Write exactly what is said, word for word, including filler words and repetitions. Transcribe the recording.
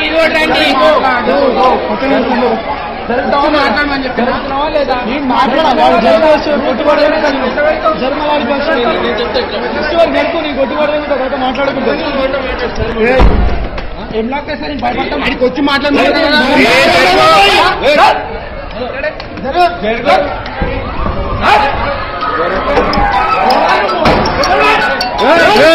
మీరు రండి మాట్లాడమని చెప్తున్నావా లేదా జరుపు నీ కొట్టుబడి మాట్లాడుకుంటా ఏం లాక్ సార్ భయపడతాం అడికి వచ్చి మాట్లాడుతున్నా Hey!